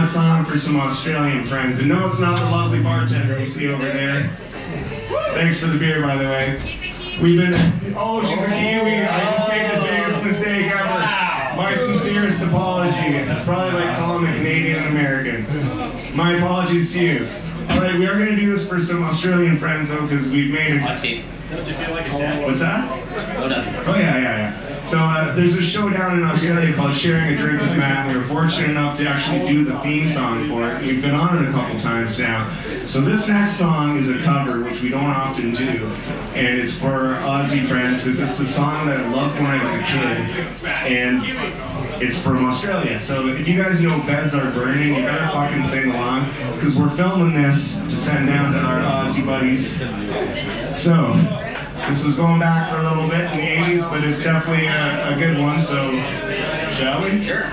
song for some Australian friends. And no, it's not the lovely bartender you see over there. Thanks for the beer, by the way. We've been... Oh, she's a Kiwi. I just made the biggest mistake ever. My sincerest apology. It's probably like calling a Canadian an American. My apologies to you. Alright, we are going to do this for some Australian friends, though, because we've made it... Don't you feel like a dad? What's that? Oh, yeah. So there's a show down in Australia called Sharing a Drink with Matt. We were fortunate enough to actually do the theme song for it. We've been on it a couple times now. So this next song is a cover, which we don't often do. And it's for our Aussie friends, because it's a song that I loved when I was a kid. And it's from Australia. So if you guys know Beds Are Burning, you better fucking sing along, because we're filming this to send down to our Aussie buddies. So, this is going back for a little bit in the 80s, but it's definitely a good one, so shall we? Sure.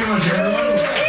very much, everyone.